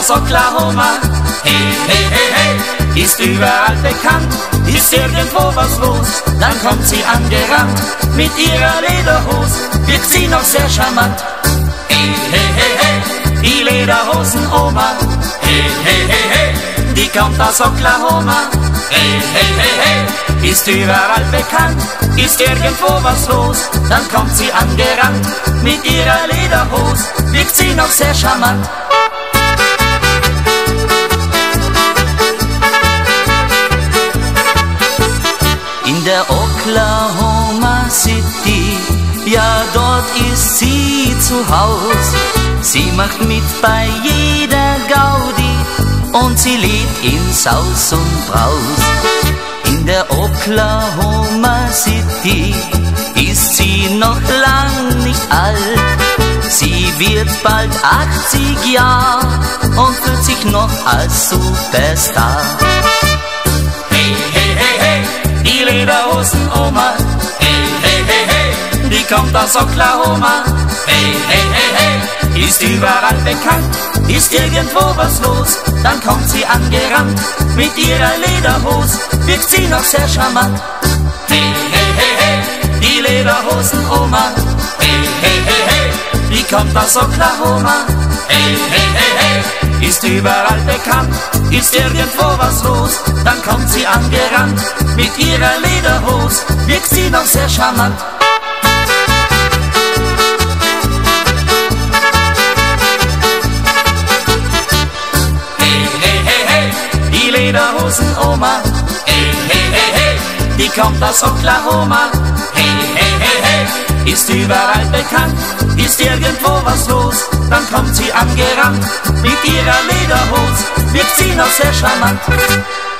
aus Oklahoma. Hey, hey, hey, hey, ist überall bekannt. Ist irgendwo was los, dann kommt sie angerannt. Mit ihrer Lederhose wirkt sie noch sehr charmant. Hey, hey, hey, hey, die Lederhosen-Oma. Hey, hey, hey, hey, die kommt aus Oklahoma. Hey, hey, hey, hey, ist überall bekannt. Ist irgendwo was los, dann kommt sie angerannt. Mit ihrer Lederhose wirkt sie noch sehr charmant. In der Oklahoma City, ja dort ist sie zu Haus. Sie macht mit bei jeder Gaudi und sie lebt in Saus und Braus. In der Oklahoma City ist sie noch lang nicht alt. Sie wird bald 80 Jahre und fühlt sich noch als Superstar. Hey, hey, hey, hey, die Lederhosen-Oma. Hey, hey, hey, hey, die kommt aus Oklahoma. Hey, hey, hey, hey, ist überall bekannt. Ist irgendwo was los, dann kommt sie angerannt. Mit ihrer Lederhose wirkt sie noch sehr charmant. Hey, hey, hey, hey, die Lederhosen-Oma. Hey, hey, hey, hey, die kommt aus Oklahoma. Hey, hey, hey, hey, ist überall bekannt. Ist irgendwo was los, dann kommt sie angerannt. Mit ihrer Lederhose wirkt sie noch sehr charmant. Lederhosen-Oma. Hey, hey, hey, hey, die kommt aus Oklahoma. Hey, hey, hey, hey, ist überall bekannt. Ist irgendwo was los, dann kommt sie angerannt. Mit ihrer Lederhose wirkt sie noch sehr charmant.